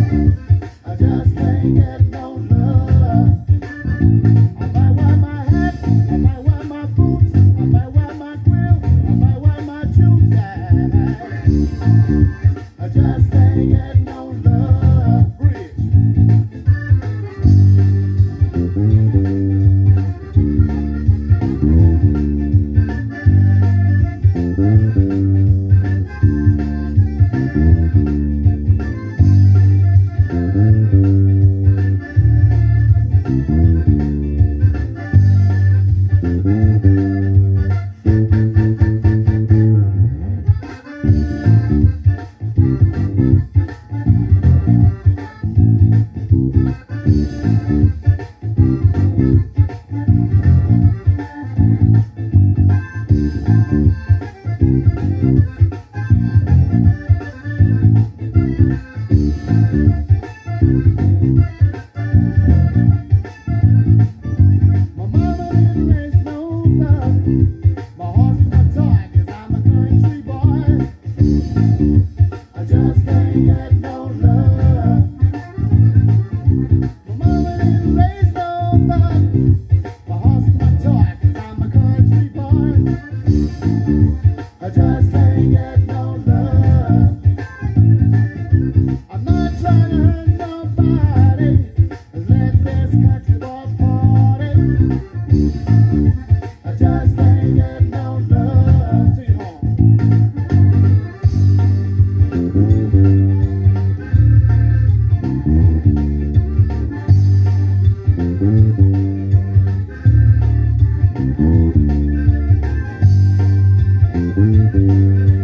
I just can't get no love. I might wear my hat, I might wear my boots, I might wear my grill, I might wear my shoes. I just can't get no love. Bridge. I just can't get no love. I'm not trying to hurt nobody. Let this country boy party. I just can't get no love. Take it home.